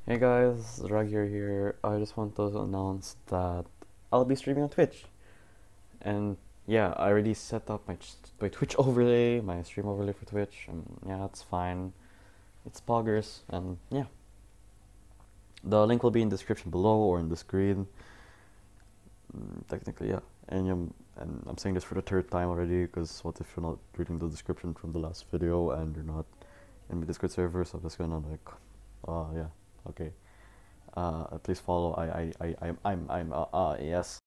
Hey guys, Ragir here. I just want to announce that I'll be streaming on Twitch. And yeah, I already set up my Twitch overlay, my stream overlay for Twitch, and yeah, it's fine. It's poggers, and yeah. The link will be in the description below or in the screen. Technically, yeah. And I'm saying this for the third time already, because what if you're not reading the description from the last video and you're not in my Discord server, so I'm just gonna like, yeah, okay. Please follow. I'm yes.